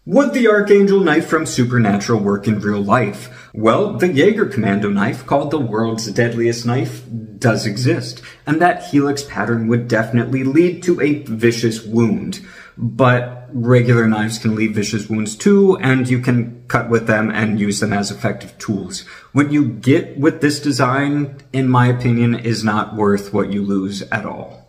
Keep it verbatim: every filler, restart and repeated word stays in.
Would the Archangel knife from Supernatural work in real life? Well, the Jeagerkommando knife, called the world's deadliest knife, does exist, and that helix pattern would definitely lead to a vicious wound. But regular knives can leave vicious wounds too, and you can cut with them and use them as effective tools. What you get with this design, in my opinion, is not worth what you lose at all.